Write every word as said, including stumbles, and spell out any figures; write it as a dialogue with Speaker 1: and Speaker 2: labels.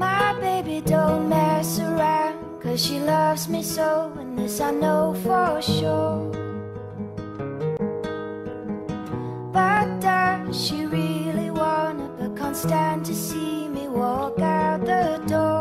Speaker 1: My baby don't mess around, 'cause she loves me so, and this I know for sure. But does she really wanna, but can't stand to see me walk out the door?